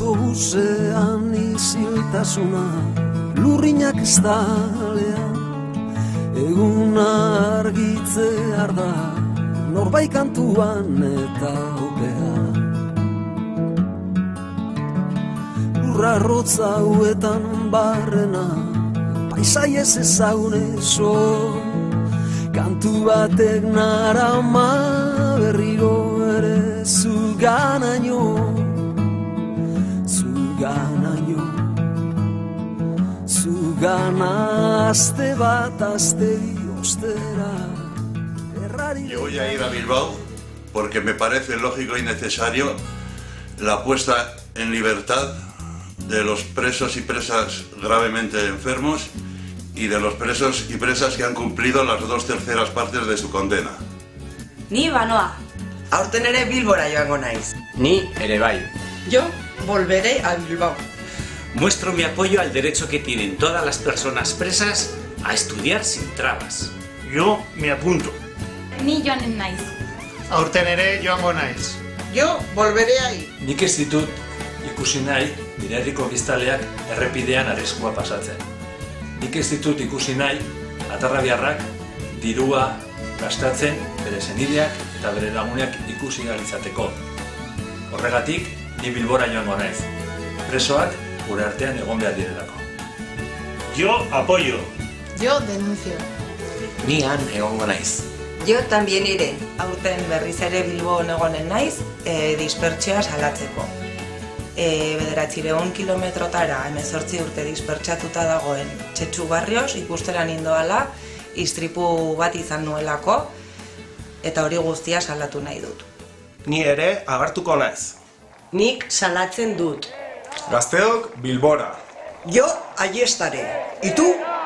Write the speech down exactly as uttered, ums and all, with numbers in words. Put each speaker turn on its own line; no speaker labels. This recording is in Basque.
autobusean iziltasuna, lurrinak estalean, eguna argitzear da, norbait kantuan eta opean. Lurra rotza huetan barrena, paisai ez ezagunezo, kantu batek narama berriro ere zuganaino, zuganaino, zugana azte bat azte ostera.
Yo voy a ir a Bilbao porque me parece lógico y necesario la puesta en libertad de los presos y presas gravemente enfermos y de los presos y presas que han cumplido las dos terceras partes de su condena.
Ni banoa.
Aurten ere Bilbora joango naiz.
Ni ere bai.
Yo volveré a Bilbao.
Muestro mi apoyo al derecho que tienen todas las personas presas a estudiar sin trabas.
Yo me apunto.
Ni joanen naiz.
Aurten ere joango naiz.
Yo volveré ahí.
Nik ez ditut ikusi nahi nire herriko biztaleak errepidean arriskua pasatzen. Nik ez ditut ikusi nahi atarrabiarrak dirua gastatzen bere senideak eta bere laguneak ikusi ahal izateko. Horregatik, ni Bilbora joango naiz. Presoak gure artean egon behar direlako.
Yo apoyo.
Yo denuncio.
Ni han egongo naiz.
Yo también iré. Aurten berriz ere Bilbon egonen naiz, e, dispertsioa salatzeko. E, bederatzireun kilometrotara hemezortzi urte dispertsatuta dagoen Txetxu Barrios ikustera nindoala, istripu bat izan nuelako, eta hori guztia salatu nahi dut.
Ni ere agertuko naiz.
Nik salatzen dut.
Gazteok Bilbora.
Yo allí estaré. ¿Y tú?